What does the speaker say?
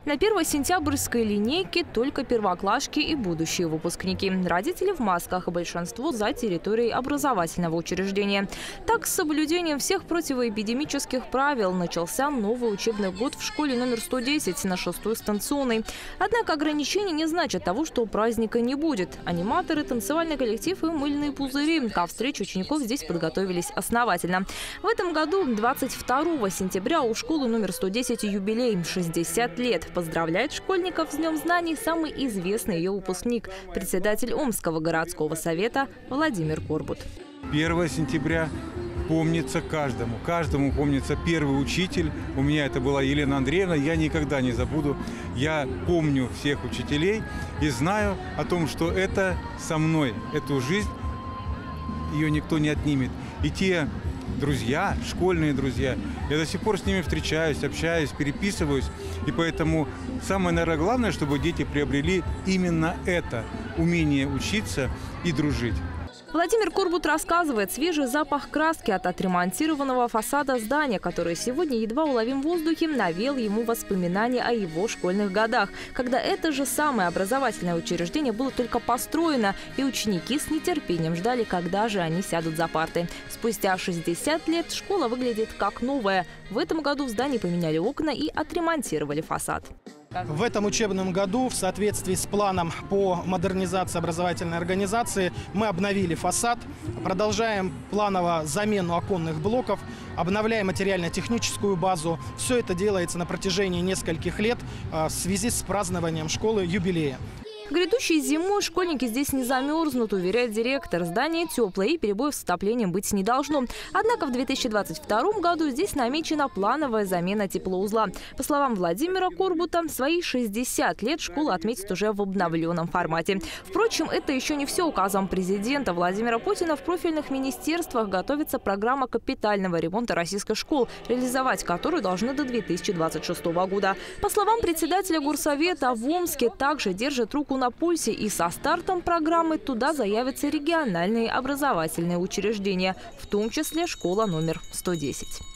На 1 сентябрьской линейке только первоклашки и будущие выпускники. Родители в масках, большинство за территорией образовательного учреждения. Так, с соблюдением всех противоэпидемических правил начался новый учебный год в школе номер 110 на 6-й станционной. Однако ограничения не значат того, что праздника не будет. Аниматоры, танцевальный коллектив и мыльные пузыри ко встрече учеников здесь подготовились основательно. В этом году, 22 сентября, у школы номер 110 юбилей – 60 лет. Поздравляет школьников с Днем знаний самый известный ее выпускник, председатель Омского городского совета Владимир Корбут. 1 сентября помнится каждому. Каждому помнится первый учитель. У меня это была Елена Андреевна. Я никогда не забуду. Я помню всех учителей и знаю о том, что это со мной. Эту жизнь ее никто не отнимет. И те друзья, школьные друзья, я до сих пор с ними встречаюсь, общаюсь, переписываюсь. И поэтому самое, наверное, главное, чтобы дети приобрели именно это – умение учиться и дружить. Владимир Корбут рассказывает, свежий запах краски от отремонтированного фасада здания, который сегодня едва уловим в воздухе, навел ему воспоминания о его школьных годах, когда это же самое образовательное учреждение было только построено, и ученики с нетерпением ждали, когда же они сядут за парты. Спустя 60 лет школа выглядит как новая. В этом году в здании поменяли окна и отремонтировали фасад. В этом учебном году, в соответствии с планом по модернизации образовательной организации, мы обновили фасад, продолжаем планово замену оконных блоков, обновляем материально-техническую базу. Все это делается на протяжении нескольких лет в связи с празднованием школы юбилея. Грядущей зимой школьники здесь не замерзнут, уверяет директор. Здание теплое и перебоев с отоплением быть не должно. Однако в 2022 году здесь намечена плановая замена теплоузла. По словам Владимира Корбута, свои 60 лет школа отметит уже в обновленном формате. Впрочем, это еще не все. Указом президента Владимира Путина в профильных министерствах готовится программа капитального ремонта российских школ, реализовать которую должны до 2026 года. По словам председателя горсовета, в Омске также держит руку на пульсе, и со стартом программы туда заявятся региональные образовательные учреждения, в том числе школа номер 110.